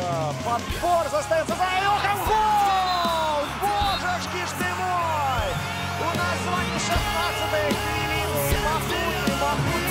Подбор застается за Илюхом. Гол! Божечки ж ты мой! У нас с вами 16-я хвилина. Махнуть,